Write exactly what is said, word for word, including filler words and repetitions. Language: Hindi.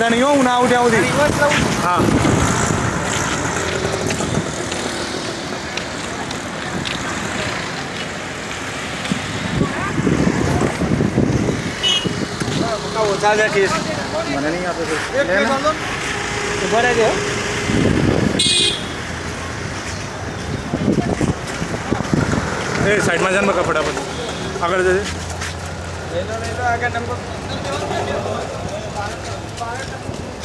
ज़्यादा नहीं हो ना उठा उधी। हाँ वो ज़्यादा केस मैंने नहीं आता तो बड़ा गया ए साइड में जान बका फटाफट आगे दे ले लो ले लो आगे नंबर